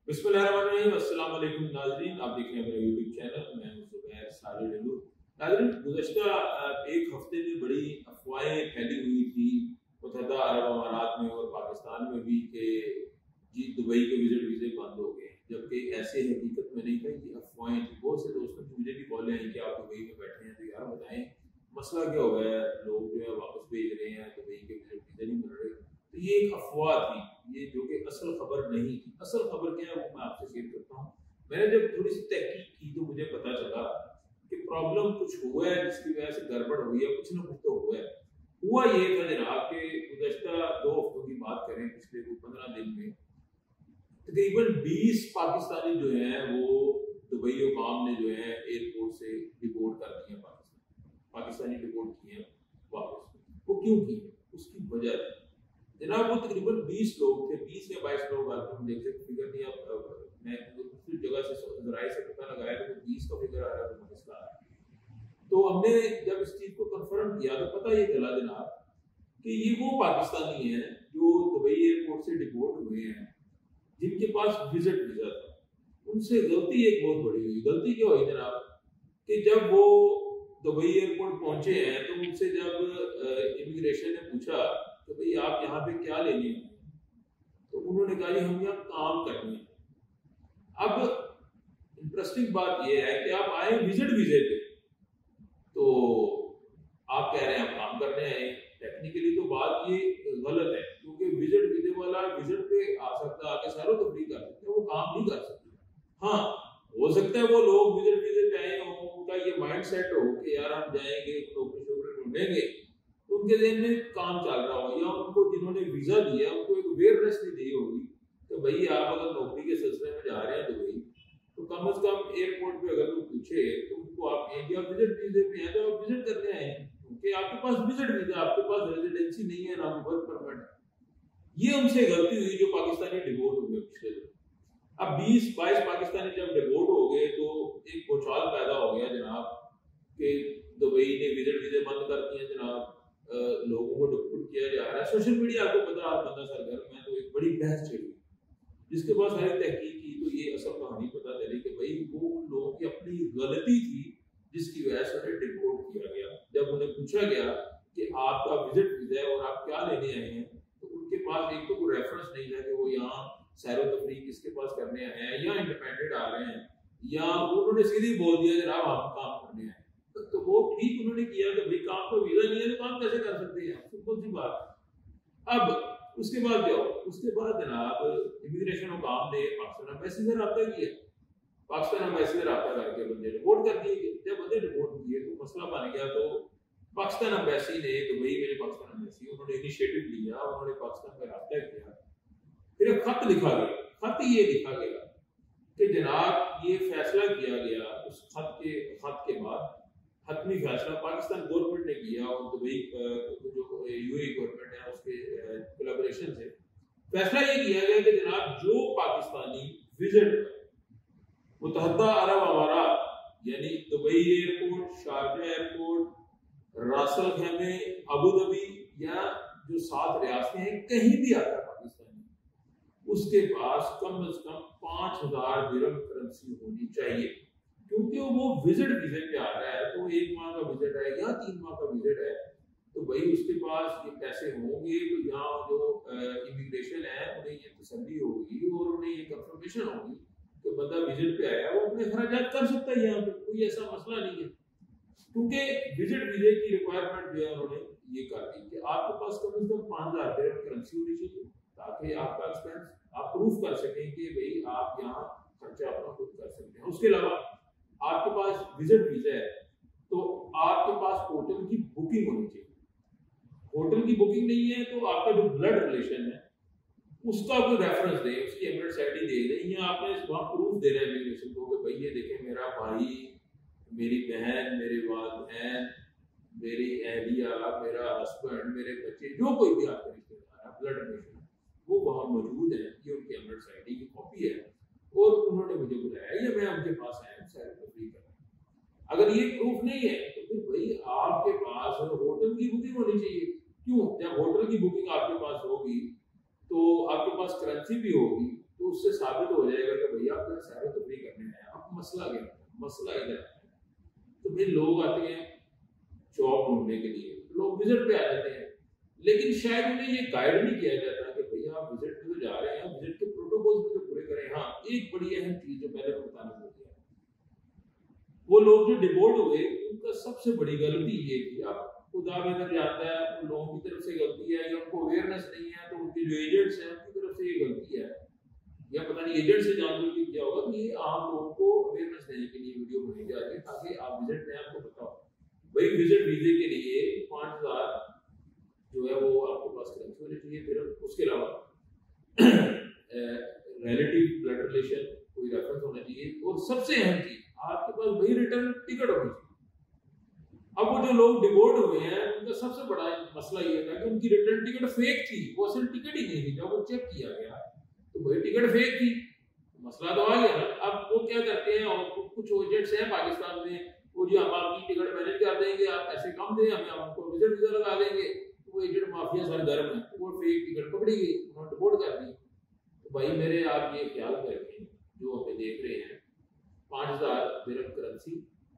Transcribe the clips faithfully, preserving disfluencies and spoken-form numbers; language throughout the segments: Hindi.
बिस्मिल्लाहिर्रहमानिर्रहीम। अस्सलाम वालेकुम नाज़रीन, आप देख रहे हैं मेरा यूट्यूब चैनल। मैं हूं ज़ुबैर साले डेलू। नाज़रीन, गुज़श्ता एक हफ्ते में बड़ी अफवाहें फैली हुई थी मुत्तहदा अरब अमारात में और पाकिस्तान में भी कि जी दुबई के विजिट वीज़े बंद हो गए, जबकि ऐसे हकीकत में नहीं था। ये अफवाहें थी। बहुत से दोस्तों ने मुझे भी कॉल आई कि आप दुबई में बैठे हैं तो यार बताएं मसला क्या हो गया है, लोग जो है वापस भेज रहे हैं, दुबई के विजिट वीज़े नहीं मिल रहे। तो ये एक अफवाह थी, ये जो कि असल खबर नहीं थी। असल खबर क्या है वो मैं आपसे शेयर करता हूँ। मैंने जब थोड़ी सी तहकीक की तो मुझे पता चला कि प्रॉब्लम कुछ हुआ है जिसकी वजह से गड़बड़ हुई है, कुछ ना कुछ तो हुआ है। हुआ ये था जनाब के गुज़श्ता दो हफ्तों की बात करें, पिछले को पंद्रह दिन में तकरीबन बीस पाकिस्तानी जो हैं वो दुबई हुकाम ने जो है एयरपोर्ट से डिपोर्ट कर दिए। पाकिस्तान पाकिस्तानी डिपोर्ट किए वापस। वो क्यों किए, उसकी वजह थी जनाब। वो तकरीबन बीस लोग थे, बीस या बाईस लोग आते हैं, देख सकते फिगर नहीं। अब मैं दूसरी जगह से जराए से पता लगाया तो बीस का फिगर आ रहा है, तो मसला आ रहा है। तो हमने जब इस चीज को कंफर्म किया तो पता ये चला जनाब कि ये वो पाकिस्तानी हैं जो दुबई एयरपोर्ट से डिपोर्ट हुए हैं, जिनके पास विजिट वीजा था। उनसे गलती एक बहुत बड़ी हुई। गलती क्या हुई जनाब कि जब वो दुबई एयरपोर्ट पहुंचे हैं तो उनसे जब इमिग्रेशन ने पूछा तो भाई आप यहाँ पे क्या लेने हैं, तो उन्होंने कहा जी हम यहाँ काम करने हैं। अब इंटरेस्टिंग बात यह है कि आप आए विजिट वीजे पे, तो आप कह रहे हैं आप काम करने आए। टेक्निकली तो बात ये गलत है, क्योंकि विजिट वीजे वाला विजिट पे आ सकता है, आके सैरो तफरीह कर सकता है, वो काम नहीं कर सकता। हाँ, हो सकता है वो लोग विजिट वीजे पे आए हो, उनका ये माइंड सेट हो कि यार हम जाएंगे नौकरी शोकरी ढूंढेंगे, तो उनके ज़हन में काम चल रहा हो, या उनको जिन्होंने वीजा दिया उनको एक अवेयरनेस नहीं दी होगी कि भाई आप अगर नौकरी के सिलसिले में जा रहे हैं दुबई, तो कम अज कम एयरपोर्ट पे अगर कोई पूछे तो उनको आप इंडिया विजिट वीजे पे हैं तो आप विजिट करने आए हैं, क्योंकि आपके पास विजिट वीजा, आपके पास रेजिडेंसी नहीं है, ना वर्क परमिट। ये उनसे गलती हुई जो पाकिस्तानी डिपोर्ट हुए पिछले दिन। अब बीस बाईस पाकिस्तानी जब डिपोर्ट हो गए तो एक भूचाल पैदा हो गया जनाब कि दुबई ने विजिट वीजे बंद कर दिए जनाब। लोगों को डिपोर्ट किया जा रहा है। सोशल मीडिया आपको पता है बंदा सरगर्म है, तो एक बड़ी बहस चली जिसके बाद सारी तहकीक की तो ये असल कहानी पता चली कि भाई वो लोगों की अपनी गलती थी जिसकी वजह से उन्हें डिपोर्ट किया गया। जब उन्हें पूछा गया कि आपका विजिट वीजा है और आप क्या लेने आए हैं, तो उनके पास एक तो कोई रेफरेंस नहीं था कि वो यहाँ सैरो तफरीह किसके पास करने आए हैं, या इंडिपेंडेंट आ रहे हैं, या उन्होंने सीधे बोल दिया जनाब आप काम करने आए। तो वो ठीक उन्होंने किया कि भाई काम का वीजा नहीं है तो काम कैसे कर सकते हैं, सिंपल सी बात। अब उसके बाद क्या हो, उसके बाद जनाब इमिग्रेशन हुकाम ने पाकिस्तान एम्बेसी से रब्ता किया। पाकिस्तान एम्बेसी से रब्ता करके बंदे रिपोर्ट कर दिए। जब बंदे रिपोर्ट किए तो मसला बन गया। तो पाकिस्तान एम्बेसी ने दुबई में पाकिस्तान एम्बेसी उन्होंने इनिशिएटिव लिया, उन्होंने पाकिस्तान का रब्ता किया, फिर एक खत लिखा गया। खत ये लिखा गया कि जनाब ये फैसला किया गया। उस खत के खत के बाद हतमी फैसला पाकिस्तान गवर्नमेंट ने किया और दुबई जो यूएई गवर्नमेंट है उसके कोलैबोरेशन से फैसला ये किया गया कि जनाब जो पाकिस्तानी विजिट मुत्तहदा अरब अमारात यानी Dubai airport, Sharjah airport, Ras al Khaimah, Abu Dhabi या जो सात रियासतें हैं कहीं भी आता है पाकिस्तानी, उसके पास कम अज कम पांच हजार दिरहम करेंसी होनी चाहिए। क्योंकि वो विजिट वीजे पे आ रहा है, तो एक माह का विजिट है या तीन माह का विजिट है, तो भाई उसके पास ये पैसे होंगे तो यहाँ जो इमिग्रेशन है उन्हें ये तसल्ली होगी और उन्हें ये कंफर्मेशन होगी कि बंदा विजिट पे आया, वो अपने खर्चात कर सकता है, यहाँ पे कोई ऐसा मसला नहीं है। क्योंकि विजिट वीजे की रिक्वायरमेंट जो है उन्होंने ये कर दी कि आपके पास कम से कम पांच हजार दिरहम करेंसी होनी चाहिए, ताकि आपका एक्सपेंस आप प्रूफ कर सकें कि भाई आप यहाँ खर्चा अपना खुद कर सकते हैं। उसके अलावा आपके पास विजिट वीजा है तो आपके पास होटल की बुकिंग होनी चाहिए। होटल की बुकिंग नहीं है तो आपका जो ब्लड रिलेशन है उसका कोई रेफरेंस दे, उसकी एमिरेट्स आईडी दे दें, या आपने वहां प्रूफ देना है इमिग्रेशन को कि भाई ये देखें मेरा भाई, मेरी बहन, मेरे वालिदैन, मेरी अहलिया, मेरा हस्बैंड, मेरे बच्चे, जो कोई भी आपके रिश्तेदार है, ब्लड रिलेशन वो वहां मौजूद है, ये उनकी एमिरेट्स आईडी की कॉपी है और उन्होंने मुझे बुलाया या मैं उनके पास आया सैर तफरीह करने। अगर ये प्रूफ नहीं है तो फिर भाई आपके पास होटल की बुकिंग होनी चाहिए। क्यों? जब होटल की बुकिंग आपके पास होगी तो आपके पास करेंसी भी होगी, तो उससे साबित हो जाएगा कि भैया आप जरा सैर तफरीह करने हैं, आप मसला क्या है, मसला इधर है। तो फिर लोग आते हैं जॉब ढूंढने के लिए, लोग विजिट पे आ जाते हैं, लेकिन शायद उन्हें ये गाइड नहीं किया जाता कि भैया आप विजिट पे तो जा रहे हैं, विजिट के प्रोटोकॉल भी तो पूरे करें। हाँ, एक बड़ी अहम चीज जो पहले बताना भूल गया, वो लोग जो डिवोर्ट हुए उनका सबसे बड़ी गलती ये थी, आप खुदा बेहतर जानता है, उन लोगों की तरफ से गलती है या उनको अवेयरनेस नहीं है, तो उनके जो एजेंट्स हैं उनकी तरफ से ये गलती है, या पता नहीं एजेंट से जानबूझ के किया होगा कि ये आम लोगों को अवेयरनेस देने के लिए वीडियो बनाई जा रही है ताकि आप विजिट में आपको पता हो। भाई विजिट वीजे के लिए पाँच हजार जो है वो आपके पास करेंसी होनी चाहिए, फिर उसके अलावा रिलेटिव ब्लड रिलेशन कोई रेफरेंस होना चाहिए, और सबसे अहम चीज आपके पास वही रिटर्न टिकट होनी चाहिए। अब वो जो लोग डिवोर्ट हुए हैं उनका सबसे बड़ा मसला ये था कि उनकी रिटर्न टिकट फेक थी, वो असल टिकट ही नहीं थी। जब वो चेक किया गया तो वही टिकट फेक थी, मसला तो आ गया ना। अब वो क्या करते हैं, और कुछ एजेंट्स हैं पाकिस्तान में, वो जी हम आपकी टिकट मैनेज कर देंगे, आप पैसे कम दें, हमें आपको विजिट वीजा लगा देंगे। वो एजेंट माफिया सरगर्म है, वो फेक टिकट पकड़ी गई, उन्होंने डिपोर्ट कर दी। तो भाई मेरे आप ये ख्याल रखें, जो हमें देख रहे हैं, पाँच हजार दिरहम करेंसी,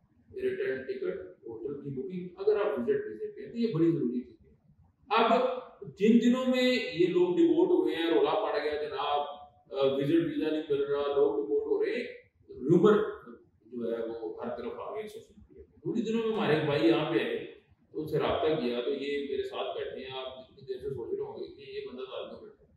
रिटर्न टिकट, होटल की बुकिंग, अगर आप विजिट वीजे पे हैं तो ये बड़ी जरूरी चीज है। अब जिन दिनों में ये लोग डिपोर्ट हुए हैं, रोला पड़ गया जनाब, विजिट वीजा नहीं मिल रहा, लोग डिपोर्ट हो रहे हैं, रूमर जो है वो हर तरफ आ गए सोशल मीडिया पे। थोड़ी दिनों में हमारे भाई यहाँ पे आए, तो उनसे रब्ता किया, तो ये मेरे साथ बैठे हैं, आप जितनी देर से सोच रहे होंगे कि ये बंदा साथ में बैठा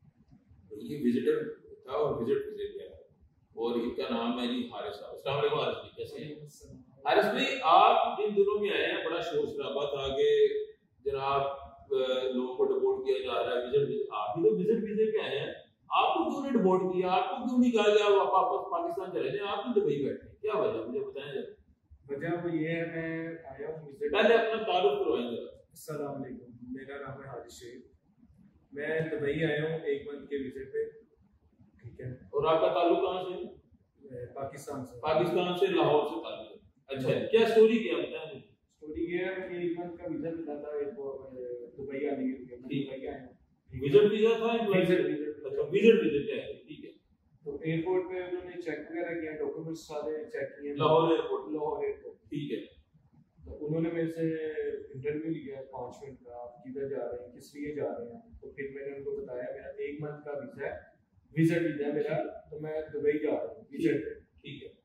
है, तो ये विजिटर था और विजिट वीजे पे आया, और इनका नाम है जी हारिस साहब। अस्सलाम वालेकुम हारिस जी, कैसे हैं? हारिस भाई आप जिन दिनों में आए हैं बड़ा शोर शराबा था कि जनाब लोगों को डिपोर्ट किया जा रहा है, विजिट, आप भी तो विजिट वीजे पे आए हैं, आपको क्यों नहीं डिपोर्ट किया, आपको क्यों नहीं कहा गया आप वापस पाकिस्तान चले जाएं, आप भी दुबई बैठे, क्या वजह, मुझे बताएं जरा। वजह वो ये है, मैं आया हूँ विजिट, पहले अपना तारुफ करवाएं जरा। अस्सलाम वालेकुम, मेरा नाम है हारिस शेख, मैं दुबई आया हूँ एक मंथ के विजिट पे, ठीक है। और आपका ताल्लुक कहाँ से है? पाकिस्तान से। पाकिस्तान से, लाहौर से ताल्लुक है। अच्छा, क्या स्टोरी क्या बताएं? स्टोरी ये है कि एक मंथ का वीजा मिला था एक दुबई आने के लिए, दुबई आया हूँ, विजिट वीजा था, विजिट विजिट अच्छा विजिट वीजा क्या है, ठीक है। तो एयरपोर्ट पे उन्होंने चेक वगैरह किया, डॉक्यूमेंट्स सारे चेक किए, लाहौर एयरपोर्ट, लाहौर एयरपोर्ट, ठीक है। तो उन्होंने मेरे से इंटरव्यू लिया पाँच मिनट का, आप किधर जा रहे हैं, किस लिए जा रहे हैं, तो फिर मैंने उनको बताया मेरा एक मंथ का वीजा है, विजिट वीजा मेरा, तो मैं दुबई जा रहा हूँ विजिट पे, ठीक है।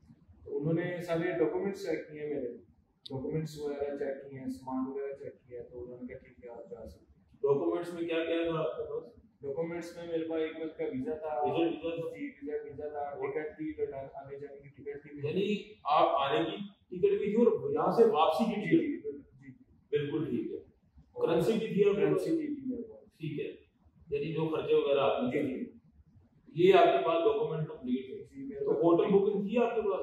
तो उन्होंने सारे डॉक्यूमेंट्स चेक किए, मेरे डॉक्यूमेंट्स वगैरह चेक किए, सामान वगैरह चेक किया, तो उन्होंने कहा ठीक है आप जा सकते हैं। डॉक्यूमेंट्स में क्या क्या था आपके पास? डॉक्यूमेंट्स में मेरे पास एक मंथ का वीजा था, विजिट वीजा था, जी विजिट वीजा था, टिकट थी, रिटर्न आने जाने की टिकट थी, यानी आप आने की टिकट भी थी और यहाँ से वापसी की जी टिकट, जी बिल्कुल ठीक है। करेंसी भी थी, करेंसी भी थी मेरे पास, ठीक है, यानी जो खर्चे वगैरह आपने जी, ये आपके पास डॉक्यूमेंट कंप्लीट है। जी मेरे तो होटल बुकिंग थी आपके पास?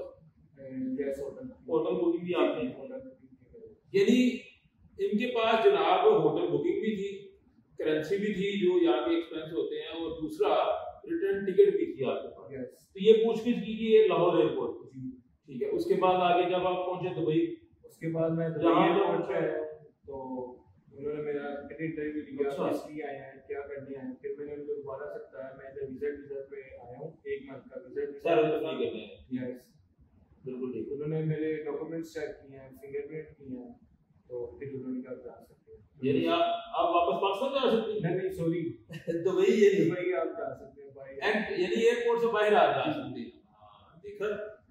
यस, होटल होटल बुकिंग भी आपने, होटल यानी इनके पास जनाब होटल बुकिंग भी थी, करेंसी भी थी जो यहाँ के एक्सपेंस होते हैं, और दूसरा रिटर्न टिकट भी थी आपके पास। यस, तो ये पूछगिछ की कि ये लाहौर एयरपोर्ट, जी, ठीक है। उसके बाद आगे जब आप पहुंचे दुबई, उसके बाद मैं दुबई जहाँ एयरपोर्ट पे आया, तो उन्होंने मेरा इंटरव्यू लिया, अच्छा। किस लिए आए हैं, क्या करने आए हैं, फिर मैंने उनको दोबारा से बताया मैं इधर विजिट वीजा पे आया हूँ, एक मंथ का विजिट सर वीजा, तो ठीक है, यस, बिल्कुल ठीक है। उन्होंने मेरे डॉक्यूमेंट्स चेक किए हैं, फिंगरप्रिंट किए हैं, तो फिर उन्होंने कहा जा सकते हैं, यानी आप आप वापस पाकिस्तान जा सकते हैं? नहीं नहीं सॉरी, दुबई, यानी दुबई आप जा सकते हैं भाई, एंड यानी एयरपोर्ट से बाहर आ जा सकते हैं। हाँ, देखा,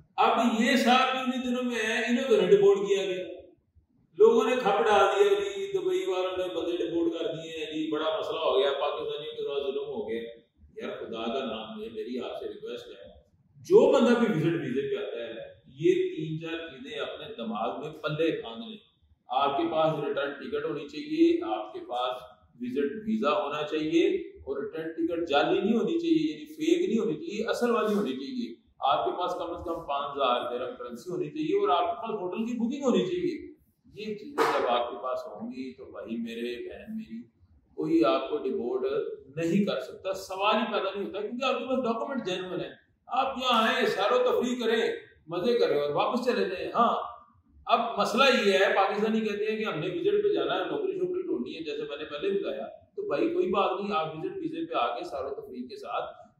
अब ये साहब भी उन्हीं दिनों में है, इन्हें तो डिपोर्ट किया गया, लोगों ने खप डाल दिया जी, दुबई वालों ने बंदे डिपोर्ट कर दिए हैं जी, बड़ा मसला हो गया, पाकिस्तानियों के साथ जुल्म हो गया। यार खुदा का नाम है, मेरी आपसे रिक्वेस्ट है, जो बंदा भी विजिट वीजे पे आता है, ये तीन चार चीजें अपने दिमाग में पल्ले बांध लें। आपके पास रिटर्न टिकट होनी चाहिए, आपके पास विजिट वीजा होना चाहिए, और रिटर्न टिकट जाली नहीं होनी चाहिए, यानी फेक नहीं होनी चाहिए, असल वाली होनी चाहिए। आपके पास कम से कम पाँच हजार दिरहम करेंसी होनी चाहिए, और आपके पास होटल की बुकिंग होनी चाहिए। ये चीजें जब आपके पास होंगी तो भाई मेरे बहन मेरी, कोई आपको डिपोर्ट नहीं कर सकता, सवाल ही पैदा नहीं होता, क्योंकि आपके पास डॉक्यूमेंट जेन्युइन है। आप यहाँ आए, सैरो तफरीह करें, मजे करें और वापस चले जाएं। हाँ, अब मसला ये है, पाकिस्तानी कहते हैं कि हमने विजिट पे जाना है, नौकरी शोकरी ढूंढनी है, जैसे मैंने पहले बताया, तो भाई कोई बात नहीं, आप विजिट वीजे पे आके सैरो तफरीह के साथ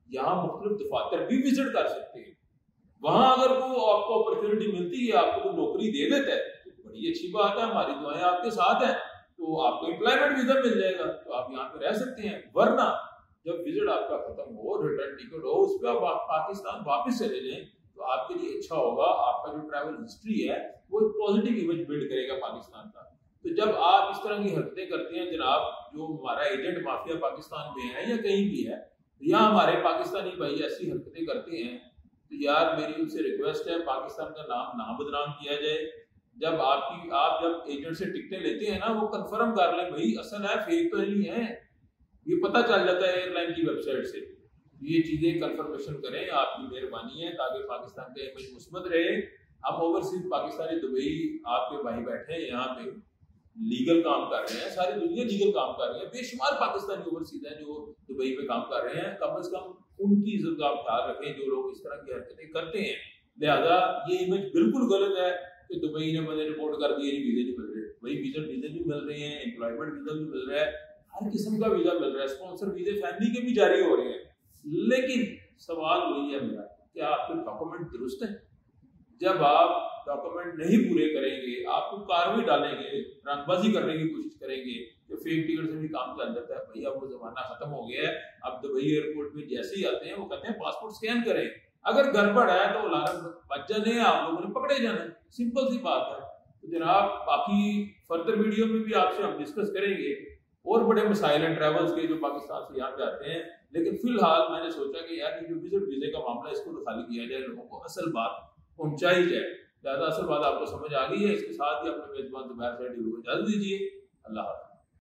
यहाँ मुख्तलिफ दफातर भी विजिट कर सकते हैं। वहां अगर वो आपको अपॉर्चुनिटी मिलती है, आपको कोई नौकरी दे देता है तो बड़ी अच्छी बात है, हमारी दुआएं आपके साथ हैं, तो आपको एम्प्लॉयमेंट वीजा मिल जाएगा, तो आप यहाँ पे रह सकते हैं। वरना जब विजिट आपका खत्म हो, रिटर्न टिकट हो, उस पर आप पाकिस्तान वापस चले जाएं तो आपके लिए अच्छा होगा। आपका जो ट्रैवल हिस्ट्री है वो एक पॉजिटिव इमेज बिल्ड करेगा पाकिस्तान का। तो जब आप इस तरह की हरकतें करते हैं जनाब, जो हमारा एजेंट माफिया पाकिस्तान में है या कहीं भी है, या हमारे पाकिस्तानी भाई ऐसी हरकतें करते हैं, तो यार मेरी उनसे रिक्वेस्ट है पाकिस्तान का नाम ना बदनाम किया जाए। जब आपकी आप जब एजेंट से टिकटें लेते हैं ना, वो कंफर्म कर लें भाई असल है फेक तो नहीं है, ये पता चल जाता है एयरलाइन की वेबसाइट से। ये चीजें कंफर्मेशन करें, आपकी मेहरबानी है, ताकि पाकिस्तान का इमेज मुस्बत रहे। हम ओवरसीज पाकिस्तानी दुबई आपके भाई बैठे हैं यहाँ पे, लीगल काम कर रहे हैं, सारी दुनिया लीगल काम कर रही है, बेशुमार पाकिस्तानी ओवरसीज हैं जो दुबई में काम कर रहे हैं। कम से कम उनकी इज्जत का आप ख्याल रखें जो लोग इस तरह की हरकतें करते हैं। लिहाजा ये इमेज बिल्कुल गलत है कि दुबई ने मुझे रिपोर्ट कर दिया वीजे नहीं मिल रहे। वही वीजा वीजे भी मिल रहे हैं, एम्प्लॉयमेंट वीजा भी मिल रहा है, हर किस्म का वीजा मिल रहा है, स्पॉन्सर वीजे फैमिली के भी जारी हो रहे हैं। लेकिन सवाल वही है मेरा, क्या आपके डॉक्यूमेंट दुरुस्त है? जब आप डॉक्यूमेंट नहीं पूरे करेंगे, आपको कार्रवाई डालेंगे, रंगबाजी करने की कोशिश करेंगे, तो फेक टिकट से भी काम चल जाता है। भैया वो जमाना खत्म हो गया है। अब दुबई एयरपोर्ट में जैसे ही आते हैं वो कहते हैं पासपोर्ट स्कैन करें, अगर गड़बड़ है तो लानत बच जाने हैं, आप लोगों ने पकड़े जाना है, सिंपल सी बात है। तो जनाब बाकी फर्दर वीडियो में भी आपसे हम डिस्कस करेंगे और बड़े मसाइल हैं ट्रैवल्स के जो पाकिस्तान से यहाँ पे आते हैं। लेकिन फिलहाल मैंने सोचा कि यार ये जो विजिट वीजे का मामला इसको तो खाली किया जाए, लोगों को असल बात पहुंचाई जाए। ज्यादा असल बात आपको समझ आ गई है। इसके साथ ही अपने मेजबान जुबैर साहब को इजाजत दीजिए। अल्लाह हाफ़िज़।